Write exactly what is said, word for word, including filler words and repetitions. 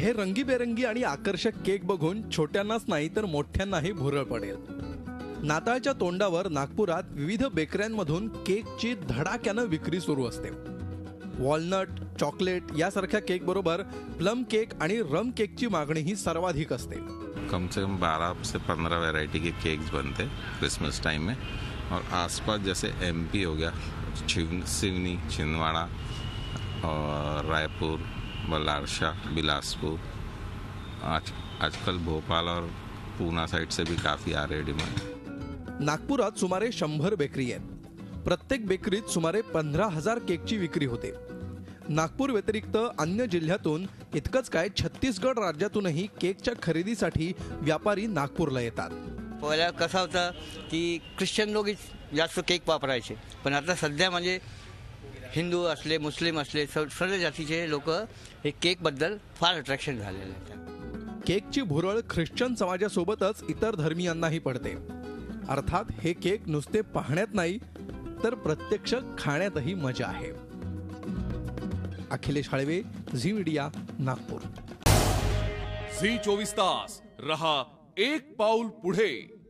हे रंगीबेरंगी आणि आकर्षक केक बघून छोट्यांनाच नाही तर मोठ्यांनाही भुरळ पडेल. नाताळच्या तोंडावर नागपुरात विविध बेकऱ्यांमधून केकची धडाक्यानं विक्री सुरू असते. वॉलनट, चॉकलेट यासारख्या केक बरोबर प्लम केक आणि रम केकची मागणीही सर्वाधिक असते. कम से कम बारह से पंद्रह वैरायटी के केक्स बनते क्रिसमस टाइम में. और आसपास जैसे एमपी हो गया, सिवनी, छिंदवाड़ा और रायपुर, बलारशाह, बिलासपुर, आज आजकल भोपाल और पूना साइड से भी काफ़ी आ रहे डिमांड. नागपुरात सुमारे शंभर बेकरी आहेत. प्रत्येक बेकरीत सुमारे पंधरा हजार केकची विक्री होते. नागपूर व्यतिरिक्त अन्य जिल्ह्यातून इतकंच काय छत्तीसगड राज्यातूनही केकच्या खरेदीसाठी व्यापारी नागपूरला येतात. पहिला कसं होतं की ख्रिश्चन लोक जास्त केक वापरायचे, पण आता सध्या म्हणजे हिंदू असले, मुस्लिम असले, सर्व जातीचे लोक हे केकबद्दल फार अट्रॅक्शन झालेले आहेत. केकची भुरळ ख्रिश्चन समाजासोबतच इतर धर्मियांनाही पडते. अर्थात हे केक नुसते पाहण्यात नाही तर प्रत्यक्ष खाण्यातही मजा आहे. अखिलेश हळवे, झी मीडिया, नागपूर. झी चोवीस तास रहा एक पाऊल पुढे.